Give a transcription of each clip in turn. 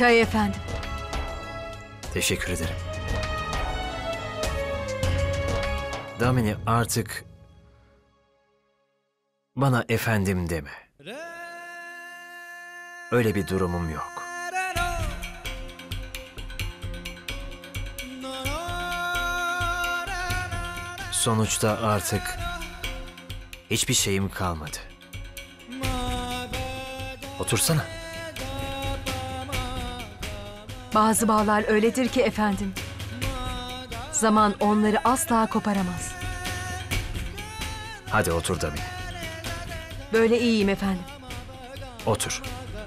Çay efendim. Teşekkür ederim. Damini, artık bana efendim deme. Öyle bir durumum yok. Sonuçta artık hiçbir şeyim kalmadı. Otursana. Bazı bağlar öyledir ki efendim. Zaman onları asla koparamaz. Hadi otur Damini. Böyle iyiyim efendim. Otur.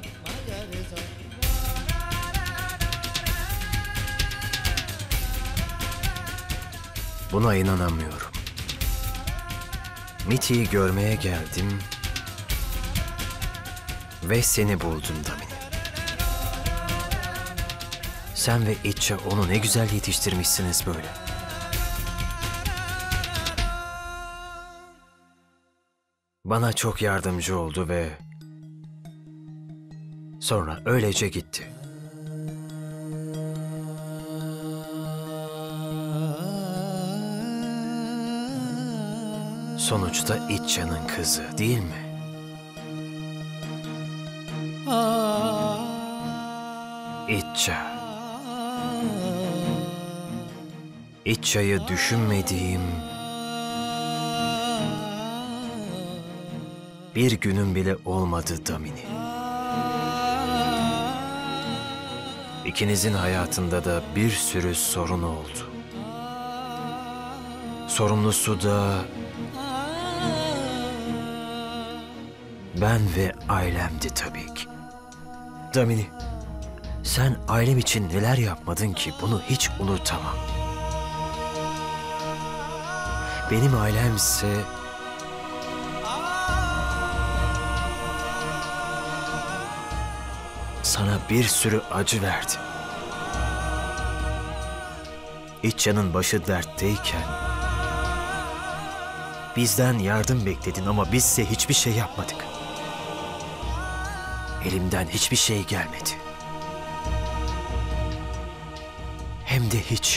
Buna inanamıyorum. Miti'yi görmeye geldim ve seni buldum Damini. Sen ve İtça onu ne güzel yetiştirmişsiniz böyle. Bana çok yardımcı oldu ve sonra öylece gitti. Sonuçta İtça'nın kızı, değil mi? İtça. İtça'yı düşünmediğim bir günüm bile olmadı Damini. İkinizin hayatında da bir sürü sorun oldu. Sorumlusu da ben ve ailemdi tabii ki. Damini, sen ailem için neler yapmadın ki, bunu hiç unutamam. Benim ailemse sana bir sürü acı verdi. İtça'nın başı dertteyken bizden yardım bekledin ama bizse hiçbir şey yapmadık. Elimden hiçbir şey gelmedi. Hem de hiç.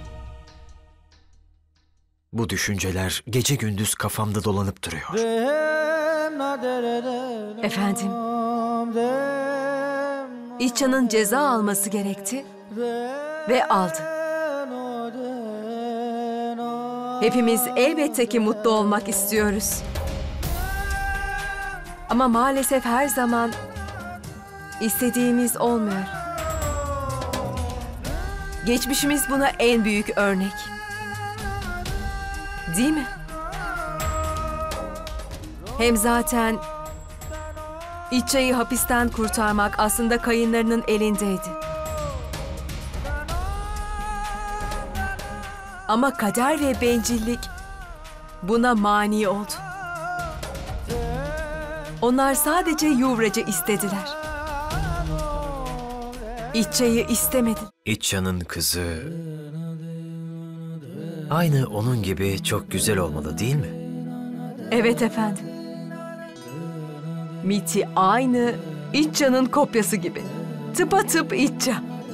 Bu düşünceler gece gündüz kafamda dolanıp duruyor. Efendim, İtça'nın ceza alması gerekti ve aldı. Hepimiz elbette ki mutlu olmak istiyoruz. Ama maalesef her zaman istediğimiz olmuyor. Geçmişimiz buna en büyük örnek. Değil mi? Hem zaten İtça'yı hapisten kurtarmak aslında kayınlarının elindeydi. Ama kader ve bencillik buna mani oldu. Onlar sadece Yuvrac'ı istediler. İtça'yı istemedi. İtça'nın kızı aynı onun gibi çok güzel olmalı, değil mi? Evet efendim. Miti aynı İtça'nın kopyası gibi. Tıpatıp İtça.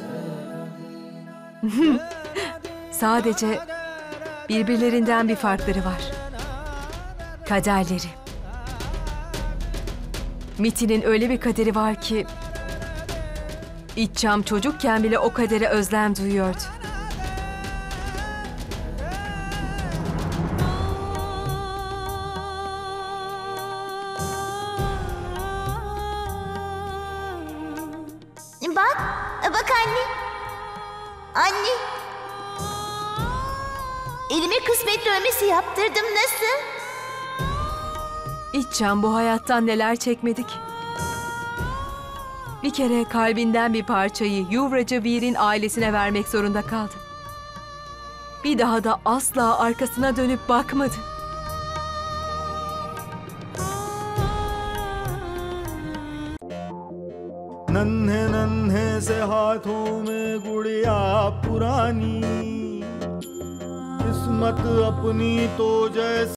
Sadece birbirlerinden bir farkları var. Kaderleri. Miti'nin öyle bir kaderi var ki İtçam çocukken bile o kadere özlem duyuyordu. Bak anne. Anne. Elime kısmet dövmesi yaptırdım, nasıl? İtçam bu hayattan neler çekmedik. Bir kere kalbinden bir parçayı Yuvracı Vir'in ailesine vermek zorunda kaldı. Bir daha da asla arkasına dönüp bakmadı. नन्हे नन्हे से हाथों में गुड़िया पुरानी, किस्मत अपनी तो जैसे